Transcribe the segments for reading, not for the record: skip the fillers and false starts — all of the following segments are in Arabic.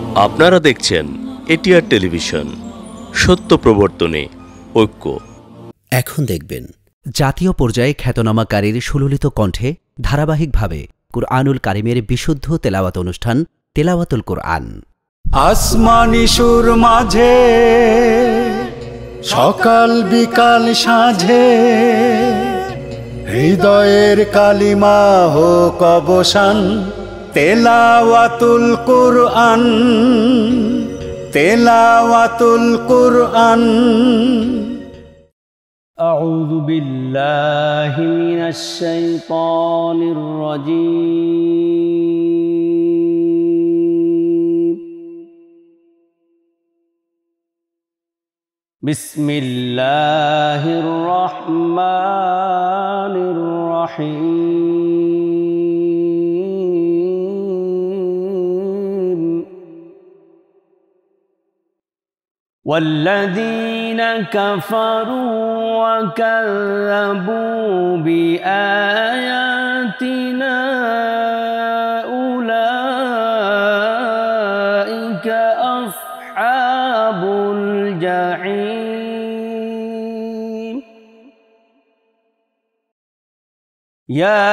আপনারা দেখছেন ATR television, সত্য প্রবর্তনে ঐক্য। এখন দেখবেন জাতীয় পর্যায়ে খ্যাতনামাকারীর সুললিত কণ্ঠে ধারাবাহিকভাবে কুরআনুল কারিমের বিশুদ্ধ তেলাওয়াত অনুষ্ঠান তেলাওয়াতুল কুরআন। আসমানি সুর মাঝে সকাল বিকাল সাঁঝে হৃদয়ের কালিমা হোক অবসান, তেলাওয়াতুল কুরআন, তেলাওয়াতুল কুরআন। أعوذ بالله من الشيطان الرجيم. بسم الله الرحمن الرحيم. والذين كفروا وكذبوا بآياتنا أولئك أصحاب الجحيم. يا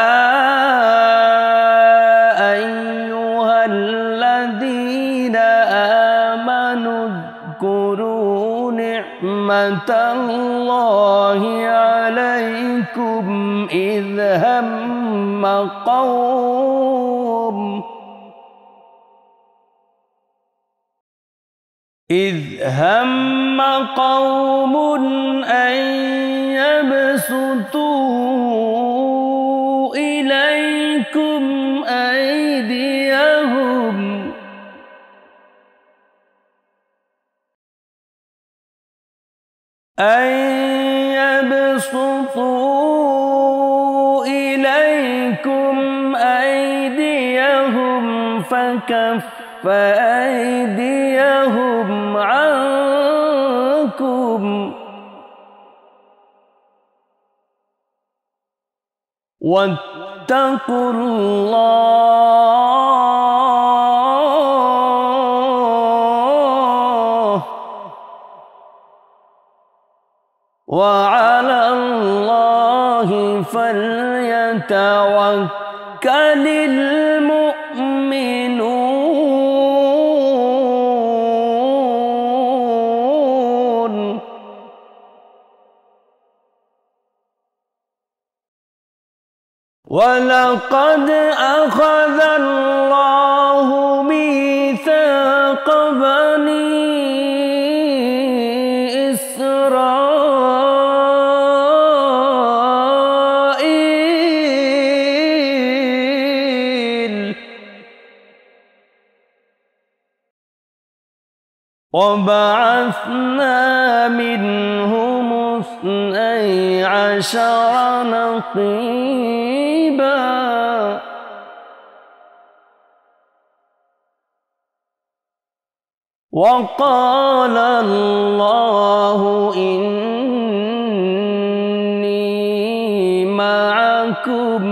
أيها الذين آمنوا اذكروا نعمة الله عليكم إذ هم قوم أن يبسطوا إليكم أيديهم فكف أيديهم عنكم واتقوا الله وعلى الله فليتوكل المؤمنون. ولقد أخذ الله ميثاق بني وبعثنا منهم 12 نقيبا وقال الله إني معكم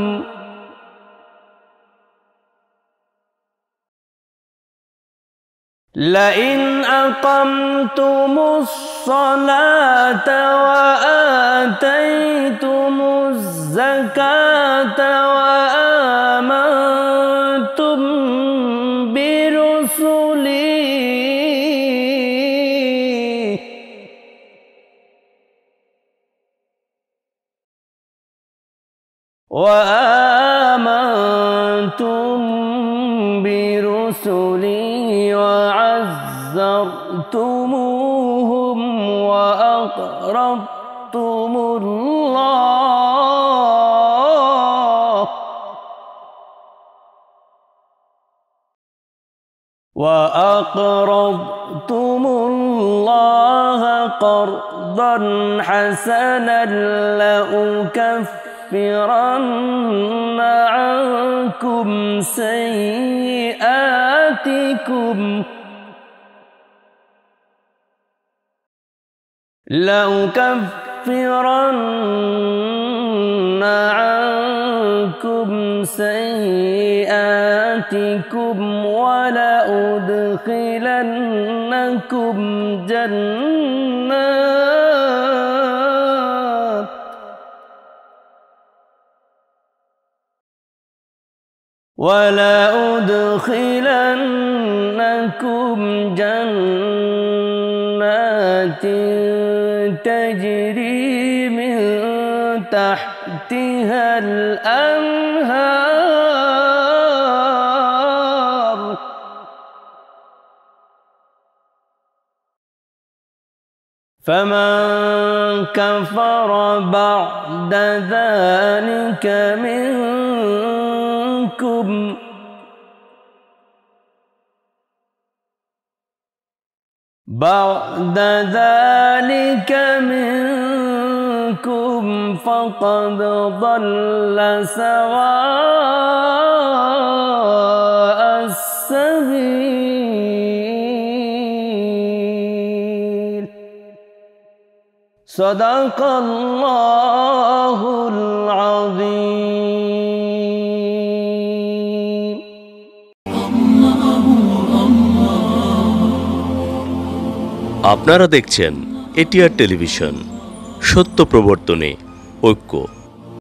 لئن أقمتم الصلاة وآتيتم الزكاة وآمنتم برسلي وعزرتموهم وأقرضتم الله قرضا حسنا لأكفرن عنكم سيئاتكم عنكم سيئاتكم ولأدخلنكم جنات تجري من تحتها الأنهار فمن كفر بعد ذلك منكم فقد ضل سواء السبيل صدق الله العظيم আপনারা দেখছেন এটিআর টেলিভিশন, সত্য প্রবর্তনে ঐক্য।